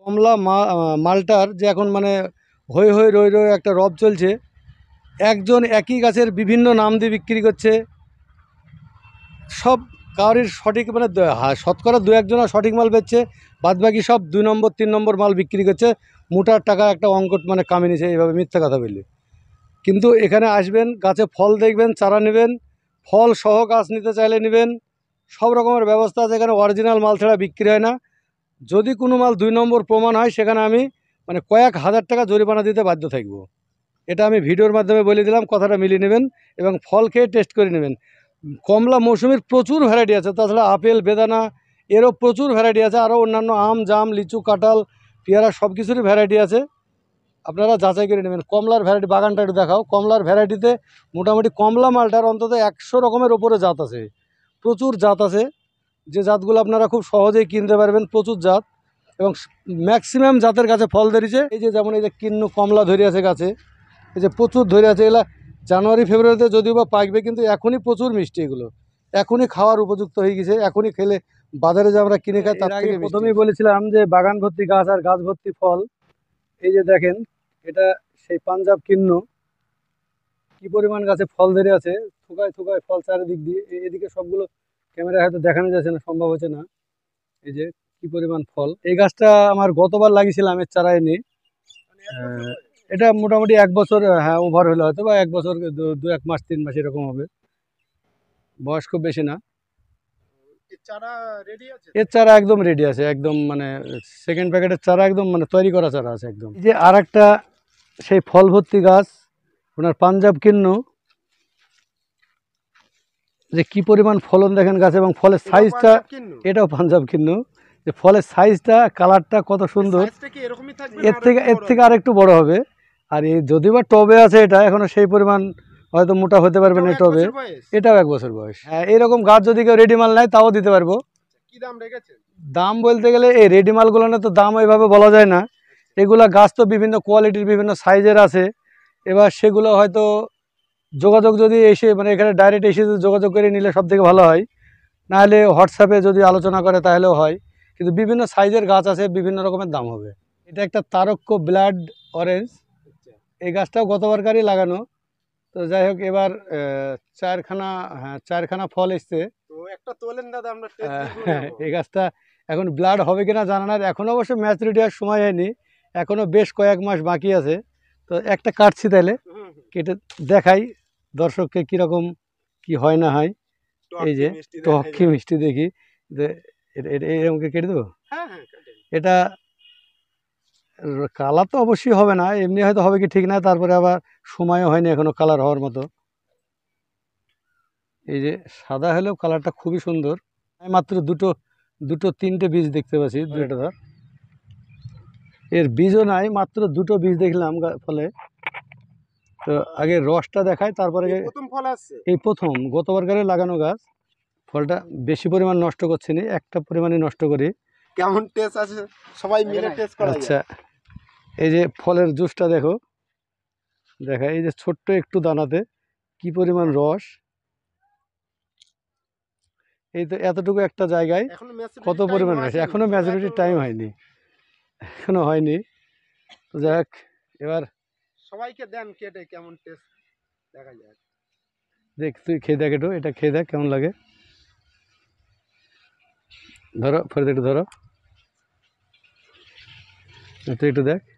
কমলা মালটার যে এখন মানে হই হই রই রই একটা রব চলছে, একজন একই গাছের বিভিন্ন নাম দিয়ে বিক্রি করছে। সব কারোর সঠিক মানে শতকরা দু একজনের সঠিক মাল বেচছে, বাদবাকি সব 2 নম্বর 3 নম্বর মাল বিক্রি করছে। মোটার টাকা একটা অঙ্ক মানে কামিয়েছে এইভাবে মিথ্যা কথা বললে। কিন্তু এখানে আসবেন, গাছে ফল দেখবেন, চারা নেবেন, ফল সহ গাছ নিতে চাইলে নেবেন, সব রকমের ব্যবস্থা আছে। এখানে অরিজিনাল মাল ছাড়া বিক্রি হয় না। যদি কোনো মাল 2 নম্বর প্রমাণ হয় সেখানে আমি মানে কয়েক হাজার টাকা জরিমানা দিতে বাধ্য থাকব। এটা আমি ভিডিওর মাধ্যমে বলে দিলাম, কথাটা মিলিয়ে নেবেন এবং ফল খেয়ে টেস্ট করে নেবেন। কমলা মৌসুমির প্রচুর ভ্যারাইটি আছে, তাছাড়া আপেল বেদানা এরও প্রচুর ভ্যারাইটি আছে, আরও অন্যান্য আম জাম লিচু কাঁঠাল পেয়ারা সব কিছুরই ভ্যারাইটি আছে। আপনারা যাচাই করে নেবেন। কমলার ভ্যারাইটি বাগানটা একটু দেখাও। কমলার ভ্যারাইটিতে মোটামুটি কমলা মালটার অন্তত 100 রকমের ওপরে জাত আছে, প্রচুর জাত আছে, যে জাতগুলো আপনারা খুব সহজেই কিনতে পারবেন। প্রচুর জাত এবং ম্যাক্সিমাম জাতের গাছে ফল ধরেছে। এই যে যেমন এই যে কিন্নু কমলা ধরে আছে গাছে, এই যে প্রচুর ধরে আছে। এগুলা জানুয়ারি ফেব্রুয়ারিতে যদিও বা পাকবে, কিন্তু এখনই প্রচুর মিষ্টি, এগুলো এখনই খাওয়ার উপযুক্ত হয়ে গেছে। এখনই খেলে বাজারে যে আমরা কিনে খাই তার থেকে প্রথমেই বলেছিলাম যে বাগান ভর্তি গাছ আর গাছ ভর্তি ফল। এই যে দেখেন, এটা সেই পাঞ্জাব কিন্নু, কি পরিমাণ গাছে ফল ধরে আছে, থোকায় থোকায় ফল চারিদিক দিয়ে। এদিকে সবগুলো ক্যামেরায় হয়তো দেখানো যাচ্ছে না, সম্ভব হচ্ছে না। এই যে কি পরিমাণ ফল। এই গাছটা আমার গতবার লাগিয়েছিলাম এর চারা এনে। এটা মোটামুটি 1 বছর, হ্যাঁ ওভার হলে হয়তো বা 1 বছর 2-1 মাস 3 মাস এরকম হবে, বয়স খুব বেশি না। এর চারা একদম রেডি আছে, একদম মানে সেকেন্ড প্যাকেটের চারা, একদম মানে তৈরি করা চারা আছে একদম। এই যে আর একটা সেই ফল ভর্তি গাছ, ওনার পাঞ্জাব কিন্নু, যে কি পরিমাণ ফলন দেখেন গাছে, এবং ফলের সাইজটা, এটাও পাঞ্জাব কিন্নু, যে ফলের সাইজটা কালারটা কত সুন্দর। এর থেকে আর একটু বড় হবে। আর এই যদিও বা টবে আছে, এটা এখনো সেই পরিমাণ হয়তো মোটা হতে পারবে না টবে। এটাও 1 বছর বয়স। হ্যাঁ, এরকম গাছ যদি কেউ রেডি মাল নেয় তাও দিতে পারবো। দাম বলতে গেলে এই রেডি মালগুলো না তো দাম ওইভাবে বলা যায় না। এগুলা গাছ তো বিভিন্ন কোয়ালিটির বিভিন্ন সাইজের আছে। এবার সেগুলো হয়তো যোগাযোগ যদি এসে মানে এখানে ডাইরেক্ট এসে যোগাযোগ করে নিলে সব থেকে ভালো হয়, নাহলে হোয়াটসঅ্যাপে যদি আলোচনা করে তাহলেও হয়। কিন্তু বিভিন্ন সাইজের গাছ আছে, বিভিন্ন রকমের দাম হবে। এটা একটা তারক্য ব্লাড অরেঞ্জ। এই গাছটাও গতবারকারই লাগানো। তো যাই হোক, এবার 4খানা, হ্যাঁ 4খানা ফল এসছে। এই গাছটা এখন ব্লাড হবে কিনা জানা না, এখনও অবশ্য ম্যাচুরিটি আর সময় হয়নি, এখনও বেশ কয়েক মাস বাকি আছে। তো একটা কাটছি, তাহলে কেটে দেখাই দর্শককে কীরকম কি হয় না হয়। এই যে টক কি মিষ্টি দেখি, এরকম কেটে দেবো। এটা কালার তো অবশ্যই হবে না, এমনি হয়তো হবে কি ঠিক না, তারপরে আবার সময়ও হয়নি এখনো কালার হওয়ার মতো। এই যে সাদা হলেও কালারটা খুবই সুন্দর। আমি মাত্র দুটো 3টে বীজ দেখতে পাচ্ছি, দুটো ধর এর বীজও নাই, মাত্র 2টো বীজ দেখলাম ফলে। তো আগে রসটা দেখায়, তারপরে এই প্রথম গতবারকারে লাগানো গাছ। ফলটা বেশি পরিমাণ নষ্ট করছি না, একটা পরিমাণে নষ্ট করি। কেমন টেস্ট আছে সবাই মিলে টেস্ট করা। আচ্ছা, এই যে ফলের জুসটা দেখো, দেখা এই যে ছোট্ট একটু দানাতে কি পরিমাণ রস। এই তো এতটুকু একটা জায়গায় কত পরিমাণ রস, এখনো ম্যাচুরিটির টাইম হয়নি, এখনো হয়নি। তো যাই হোক, এবার সবাইকে দেন কেটে, কেমন টেস্ট দেখা যায়। দেখ, তুই খেয়ে দেখ, এটা খেয়ে দেখ কেমন লাগে। ধরো ফরিদ, একটু ধরো, তুই একটু দেখ।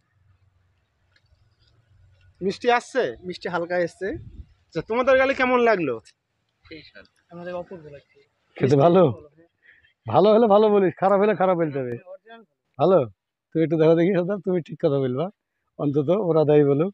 মিষ্টি আসছে, মিষ্টি হালকা এসছে। আচ্ছা, তোমাদের গালে কেমন লাগলো? আমাদের অপূর্ব লাগছে খেতে। ভালো, ভালো হলে ভালো বলিস, খারাপ হলে খারাপ বলতে হবে। ভালো, তুই একটু দেখো দেখি, তুমি ঠিক কথা বলবা, অন্তত ওরা দায়ী বলুক।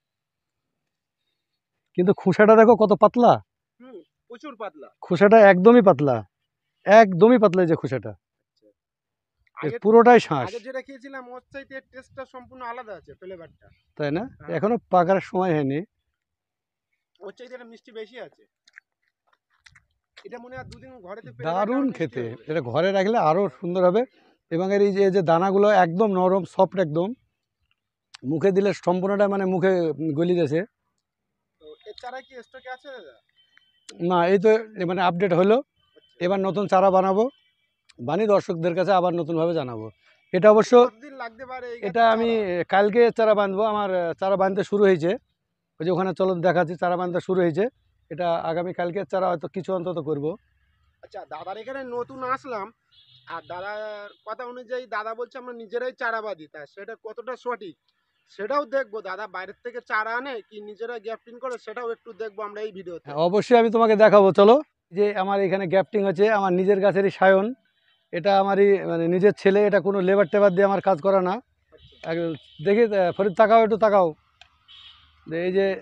কিন্তু খোসাটা দেখো কত পাতলা, প্রচুর পাতলা খোসাটা, একদমই পাতলা, একদমই পাতলা। যে খোসাটা পুরোটাই শ্বাস। আগে যেটা খেয়েছিলাম ওর চাইতে টেস্টটা সম্পূর্ণ আলাদা আছে, ফ্লেভারটা, তাই না? এখনো পাকার সময় হয়নি, ওর চাইতে এটা মিষ্টি বেশি আছে। এটা মনে হয় 2 দিন ঘরে দারুণ খেতে। এটা ঘরে রাখলে আরো সুন্দর হবে। এবং এর এই যে দানাগুলো একদম নরম সফট, একদম মুখে দিলে সম্পূর্ণটা মানে মুখে গলি যাচ্ছে। তো এর চারা কি স্টকে আছে দাদা? না, এই তো মানে আপডেট হলো, এবার নতুন চারা বানাবো, বানিয়ে দর্শকদের কাছে আবার নতুনভাবে জানাবো। এটা অবশ্য কতদিন লাগতে পারে এই এটা গাছের আমি চারা? কালকে চারা বাঁধবো। আমার চারা বাঁধতে শুরু হয়েছে, ওই যে ওখানে চলো দেখাচ্ছি, চারা বাঁধতে শুরু হয়েছে। এটা আগামী কালকের চারা হয়তো কিছু অন্তত করব। আচ্ছা, দাদার এখানে নতুন আসলাম, আর দাদার কথা অনুযায়ী দাদা বলছে আমরা নিজেরাই চারা বাঁধি, তা সেটা কতটা সঠিক সেটাও দেখবো। দাদা বাইরের থেকে চারা আনে কি নিজেরা গ্যাপটিং করে সেটাও একটু দেখবো আমরা এই ভিডিওতে। হ্যাঁ, অবশ্যই আমি তোমাকে দেখাবো, চলো। যে আমার এখানে গ্যাপটিং হচ্ছে, আমার নিজের গাছেরই সায়ন। এটা আমারই মানে নিজের ছেলে, এটা কোনো লেবার টেবার দিয়ে আমার কাজ করা না। দেখি ফরিদ, তাকাও, একটু তাকাও। এই যে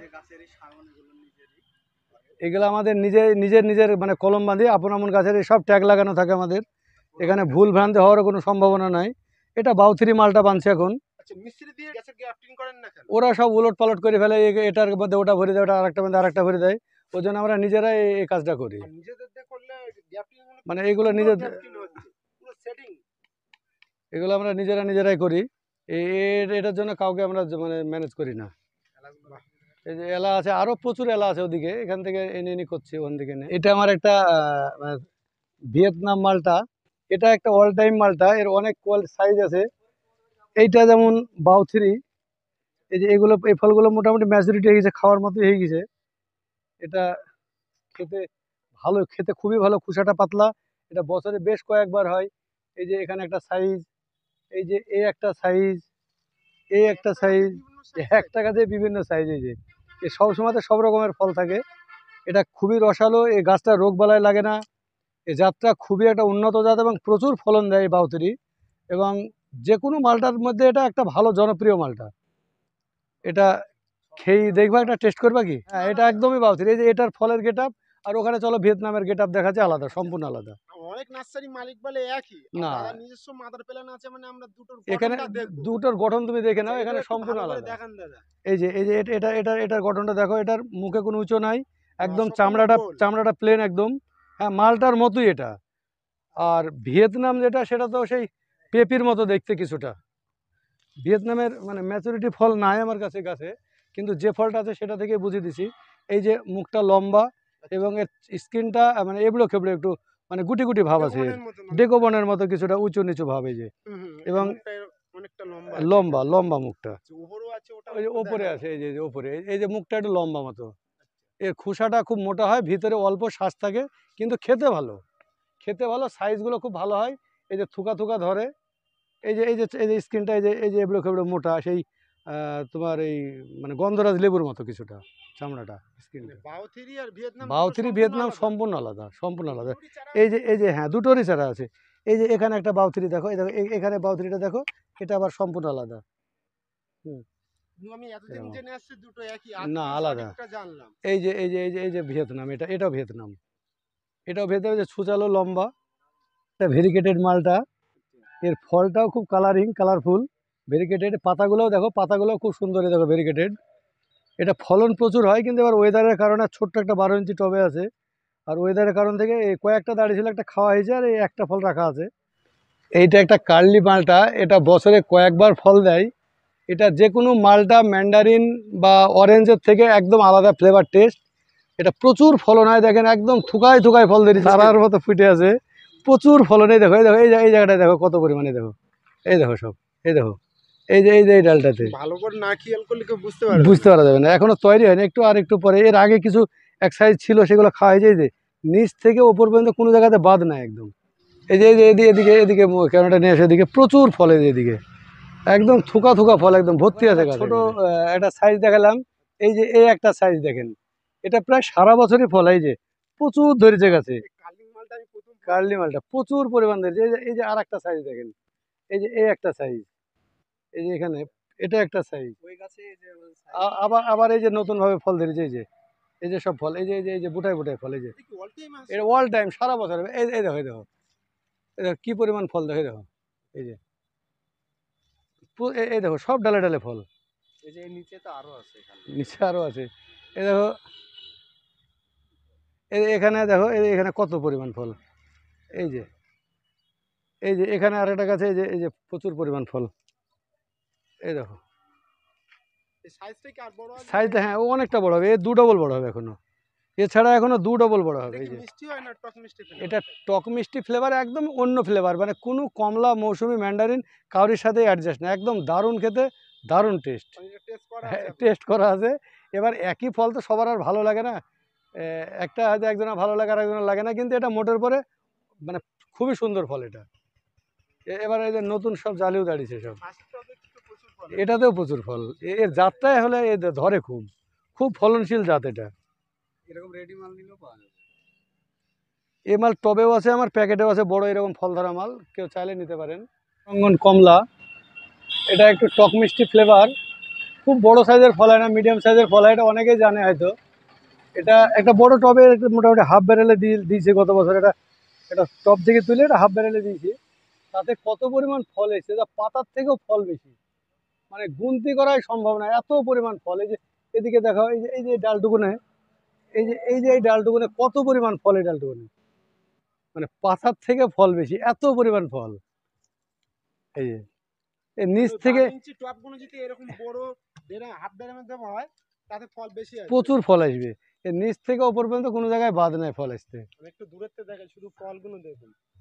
এগুলো আমাদের নিজের নিজের মানে কলম বাঁধি, আপন আপন গাছের সব ট্যাগ লাগানো থাকে আমাদের। এখানে ভুল ভ্রান্তি হওয়ার কোনো সম্ভাবনা নাই। এটা বাউথিরি মালটা বানছে এখন। আচ্ছা, মিস্ত্রি দিয়ে গাছের গ্যাপটিং করেন না কেন? ওরা সব উলট পালট করে ফেলে, এটার মধ্যে ওটা ভরে দেয়, ওটা আরেকটা মধ্যে আরেকটা ভরে দেয়। ওই জন্য আমরা নিজেরাই এই কাজটা করি। আর নিজেদের দিয়ে করলে গ্যাপটিং মানে এগুলো নিজের পুরো সেটিং। এগুলো আমরা নিজেরাই করি। এটার জন্য কাউকে আমরা মানে ম্যানেজ করি না। এই যে এলা আছে, আরো প্রচুর এলা আছে ওদিকে, এখান থেকে এনে এনে করছি, ওখান থেকে এনে। এটা আমার একটা মানে ভিয়েতনাম মালটা। এটা একটা অল টাইম মালটা, এর অনেক সাইজ আছে। এইটা যেমন বাউথিরি। এই যে এগুলো, এই ফলগুলো মোটামুটি ম্যাচুরিটি হয়ে গেছে, খাওয়ার মতো হয়ে গেছে। এটা খেতে ভালো, খেতে খুবই ভালো, খোসাটা পাতলা। এটা বছরে বেশ কয়েকবার হয়। এই যে এখানে একটা সাইজ, এই যে এই একটা সাইজ, এই একটা সাইজ, একটা গাছে বিভিন্ন সাইজ। এই যে এই সব সময়তে সব রকমের ফল থাকে। এটা খুবই রসালো, এই গাছটা রোগ বালাই লাগে না। এই জাতটা খুবই একটা উন্নত জাত এবং প্রচুর ফলন দেয় এই বাউতরি। এবং যে কোনো মালটার মধ্যে এটা একটা ভালো জনপ্রিয় মালটা। এটা খেয়ে দেখবা, একটা টেস্ট করবা কি? হ্যাঁ, এটা একদমই বাউতরি। এই যে এটার ফলের গেট আপ, আর ওখানে চলো ভিয়েতনামের গেট আপ দেখাচ্ছে, আলাদা, সম্পূর্ণ আলাদা। অনেক নার্সারি মালিক বলে একই, আর না, দাদার নিজস্ব মাদার প্ল্যান আছে, মানে আমরা দুটোর এখানে গঠনটা দেখবো। দুটোর গঠন তুমি দেখে নাও, এটা এখানে একটু সম্পূর্ণ ভালো করে আলাদা। দেখান দাদা। এই যে এটার গঠনটা দেখো, এটার মুখে কোনো উঁচু নাই, একদম সম্পূর্ণ গোল। চামড়াটা প্লেন একদম। হ্যাঁ, মালটার মতোই এটা। আর ভিয়েতনাম যেটা, সেটা তো সেই পেঁপির মতো দেখতে কিছুটা। ভিয়েতনামের মানে ম্যাচুরিটি ফল নাই আমার কাছে গাছে, কিন্তু যে ফলটা আছে সেটা থেকে বুঝিয়ে দিছি। এই যে মুখটা লম্বা এবং এর স্কিনটা মানে এবড়ো খেবড়ো একটু, মানে গুটি গুটি ভাব আছে, ডেকোবনের মতো না? ডেকোবনের মতো কিছুটা উঁচু নিচু ভাব। এই যে এবং মুখটা অনেকটা লম্বা আছে। লম্বা লম্বা মুখটা। আচ্ছা, উপরেও আছে, ওটা ওই যে একটু ওপরে দেখান। আছে, এই যে ওপরে, এই যে মুখটা একটু লম্বা মতো। এর খোসাটা খুব মোটা হয়, ভিতরে অল্প শ্বাস থাকে, কিন্তু খেতে ভালো, সাইজগুলো খুব ভালো হয়। এই যে থুকা থুকা ধরে। এই যে স্কিনটা, এই যে এবড়ো খেবড়ো মোটা, সেই তোমার এই মানে গন্ধরাজ লেবুর মতো কিছুটা চামড়াটা, স্কিনটা। বাউথিরি আর ভিয়েতনাম দুটো বাউথিরি সম্পূর্ণ ভিয়েতনাম আলাদা। সম্পূর্ণ আলাদা, সম্পূর্ণ আলাদা। দুটোরই চারা এই যে হ্যাঁ, দুটোরই চারা আছে। এই যে এখানে একটা বাউথিরি দেখো, এই দেখো এখানে বাউথিরিটা দেখো, এটা আবার সম্পূর্ণ আলাদা। হুম, আমি এতদিন এরকম। জেনে আসছি দুটো একই, না, আজকে আলাদা। সঠিকটা জানলাম। এই যে ভিয়েতনাম, এটাও ভিয়েতনাম। এটাও ভিয়েতনাম, যে ছুচালো লম্বা, এটা ভেরিকেটেড মালটা। এর ফলটাও খুব কালারফুল, ভেরিকেটেড। পাতাগুলোও দেখো, পাতাগুলোও খুব সুন্দর, দেখো ভেরিকেটেড। এটা ফলন প্রচুর হয়, কিন্তু এবার ওয়েদারের কারণে ছোট্ট একটা 12 ইঞ্চি টবে আছে। আর ওয়েদারের কারণ থেকে এই কয়েকটা দাঁড়িয়ে ছিল, একটা খাওয়া হয়েছে, আর এই একটা ফল রাখা আছে। এইটা একটা কার্লি মালটা, এটা বছরে কয়েকবার ফল দেয়। এটা যে কোনো মালটা, ম্যান্ডারিন বা অরেঞ্জের থেকে একদম আলাদা ফ্লেভার টেস্ট। এটা প্রচুর ফলন হয়, দেখেন একদম থুকায় থুকায় ফল ধরে তারার মতো ফুটে আছে, প্রচুর ফলন। এই দেখো, এই জায়গাটায় দেখো কত পরিমাণে, দেখো, এই দেখো সব, এই দেখো, এই ডালটাতে। ভালো করে না খেয়াল করলে কেউ বুঝতে পারবে বুঝতে পারা যাবে না, এখনো তৈরি হয়নি, আর একটু পরে। এর আগে কিছু এক সাইজ ছিল, সেগুলো খাওয়া হয়ে যায়। যে নিচ থেকে ওপর পর্যন্ত কোনো জায়গাতে বাদ নাই একদম। এদিকে ক্যামেরাটা নিয়ে আসে, এদিকে প্রচুর ফল, এদিকে একদম থুকা থুকা ফল, একদম ভর্তি আছে গাছ। ছোট একটা সাইজ দেখালাম। এই একটা সাইজ দেখেন, এটা প্রায় সারা বছরই ফল। এই যে প্রচুর ধরেছে গাছে, কার্লিং মালটা আমি প্রথম কার্লি মালটা প্রচুর পরিমাণ ধরেছে। এই যে আর একটা সাইজ দেখেন, এই একটা সাইজ, এই যে এখানে এটা একটা সাইজ। ওই গাছে যে আবার এই যে নতুন ভাবে ফল ধরেছে। এই যে সব ফল, এই যে বুটায় বুটায় ফল। এই যে অল টাইম আছে। এটা অল টাইম, সারা বছর। এই দেখো, এই দেখো কি পরিমাণ ফল, দেখো, দেখো। এই যে এই দেখো সব ডালে ডালে ফল। এই যে নিচে তো আরো আছে, এখানে নিচে আরো আছে। এই দেখো, এখানে দেখো, এখানে কত পরিমাণ ফল। এই যে এখানে আরেকটা গাছে, এই যে প্রচুর পরিমাণ ফল। এই দেখো এই সাইজটা কি আর বড় আছে? সাইজটা, হ্যাঁ, ও অনেকটা বড় হবে, এ 2 ডবল বড় হবে এখনো। এছাড়া এখনো দু ডবল বড় হবে। এটা এই কি যে মিষ্টি হয় না টক মিষ্টি flavor? এটা টক মিষ্টি ফ্লেভার, একদম অন্য ফ্লেভার, মানে কোনো কমলা মৌসুমি ম্যান্ডারিন কারোর সাথে অ্যাডজাস্ট না, একদম দারুণ খেতে, দারুণ টেস্ট। মানে এটা টেস্ট করা হ্যাঁ, আছে আপনার? টেস্ট করা আছে। এবার একই ফল তো সবার আর ভালো লাগে না, একটা হয়তো একজনের ভালো লাগে আর একজনের লাগে না, কিন্তু এটা মোটের পরে মানে খুবই সুন্দর ফল এটা। এবার এই যে নতুন সব জালিও দাঁড়িয়েছে সব, ফার্স্টটাও দেখছি তো প্রচুর ফল। এটাতেও প্রচুর ফল। এর জাতটাই হলে এ ধরে খুব, খুব ফলনশীল জাত এটা। এরকম রেডি মাল নিলেও পাওয়া যাবে। এ মাল টবেও আছে, আমার প্যাকেটেও আছে, বড় এরকম ফল ধরা মাল, কেউ চাইলে নিতে পারেন। রঙ্গন কমলা, এটা একটু টক মিষ্টি ফ্লেভার, খুব বড় সাইজের ফল হয় না, মিডিয়াম সাইজের ফল হয়, এটা অনেকেই জানে হয়তো। এটা একটা বড় টবে মোটামুটি হাফ ব্যারেলে দিয়েছে গত বছর, এটা টব থেকে তুলে এটা হাফ ব্যারেলে দিয়েছি। তাতে কত পরিমাণ ফল এসেছে, তা পাতার থেকেও ফল বেশি, মানে গুনতি করাই সম্ভব না, এত পরিমাণ ফল। এই যে এদিকে দেখো, এই যে ডালটুকুনে, এই ডালটুকুনে কত পরিমাণ ফল, এই ডালটুকুনে মানে পাতার থেকে ফল বেশি, এত পরিমাণ ফল। এই যে এই নিচ থেকে 5 ইঞ্চি টপগুলো যদি এরকম বড় হাফ ড্রামের দেওয়া হয় তাতে ফল বেশি আসবে। প্রচুর ফল আসবে, এর নিচ থেকে ওপর পর্যন্ত কোনো জায়গায় বাদ নাই ফল আসতে। আমি একটু দূরের থেকে দেখাই, শুধু ফলগুলো দেখুন।